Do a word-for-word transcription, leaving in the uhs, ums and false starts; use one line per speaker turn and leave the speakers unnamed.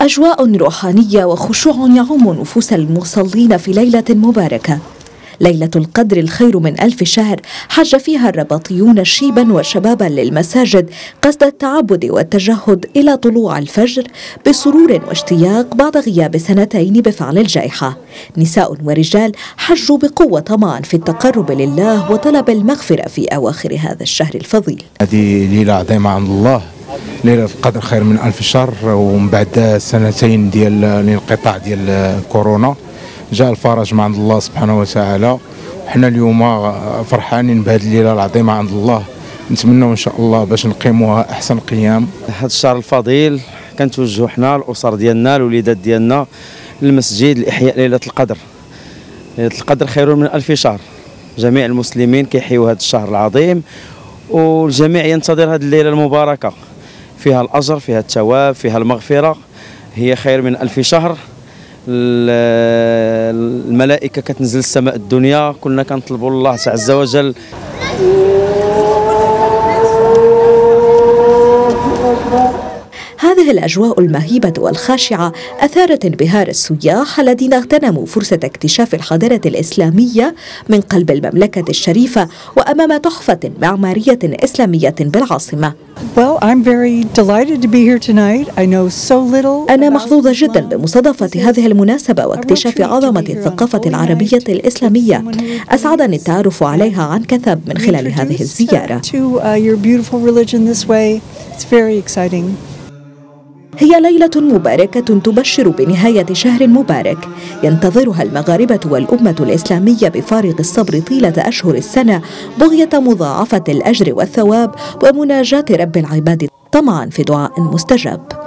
أجواء روحانية وخشوع يعم نفوس المصلين في ليلة مباركة. ليلة القدر الخير من ألف شهر، حج فيها الرباطيون شيبا وشبابا للمساجد قصد التعبد والتجهد إلى طلوع الفجر بسرور واشتياق بعد غياب سنتين بفعل الجائحة. نساء ورجال حجوا بقوة طمعا في التقرب لله وطلب المغفرة في أواخر هذا الشهر الفضيل.
هذه ليلة عظيمة عند الله، ليلة القدر خير من ألف شهر، ومن بعد سنتين ديال الانقطاع ديال كورونا جاء الفرج من عند الله سبحانه وتعالى. وحنا اليوم فرحانين بهذه الليلة العظيمة عند الله، نتمنى ان شاء الله باش نقيموها احسن قيام.
هذا الشهر الفضيل كنتوجهوا حنا الاسر ديالنا الوليدات ديالنا للمسجد لاحياء ليلة القدر. ليلة القدر خير من ألف شهر، جميع المسلمين كيحيوا هذا الشهر العظيم، والجميع ينتظر هذه الليلة المباركة، فيها الأجر، فيها الثواب، فيها المغفرة، هي خير من ألف شهر. الملائكة كتنزل السماء الدنيا، كلنا كنطلبوا الله عز وجل.
هذه الأجواء المهيبة والخاشعة أثارت انبهار السياح الذين اغتنموا فرصة اكتشاف الحضارة الإسلامية من قلب المملكة الشريفة وأمام تحفة معمارية إسلامية بالعاصمة.
Well, I'm very delighted to be here tonight. I know so little.
أنا محظوظة جدا بمصادفة هذه المناسبة واكتشاف عظمة الثقافة العربية الإسلامية. أسعدني التعرف عليها عن كثب من خلال هذه الزيارة. هي ليلة مباركة تبشر بنهاية شهر مبارك ينتظرها المغاربة والأمة الإسلامية بفارغ الصبر طيلة أشهر السنة، بغية مضاعفة الأجر والثواب ومناجاة رب العباد طمعا في دعاء مستجاب.